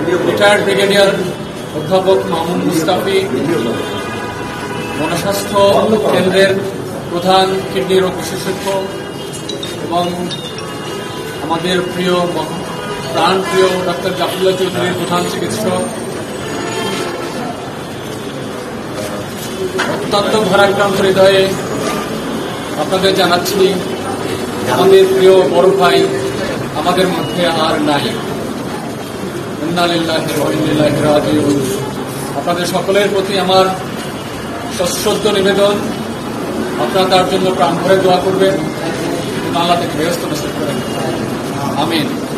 Retired brigadier অধ্যাপক মামুন মুস্তাফি, গণস্বাস্থ্য কেন্দ্রের প্রধান কিডনি রোগ বিশেষজ্ঞ এবং আমাদের প্রাণপ্রিয় ডাক্তার জাফরুল্লাহ চৌধুরীর প্রধান চিকিৎসক, অত্যন্ত ভারাক্রান্ত হৃদয়ে আপনাদের জানাচ্ছি আমাদের প্রিয় বড় ভাই আমাদের মধ্যে আর নাই। ইন্না লিল্লাহি ওয়া ইন্না ইলাইহি রাজিউন। আপনাদের সকলের প্রতি আমার সশ্রদ্ধ নিবেদন, আপনারা তার জন্য প্রাণ ভরে দোয়া করবেন, আল্লাহ থেকে ব্যস্ত নসিব করেন। আমিন।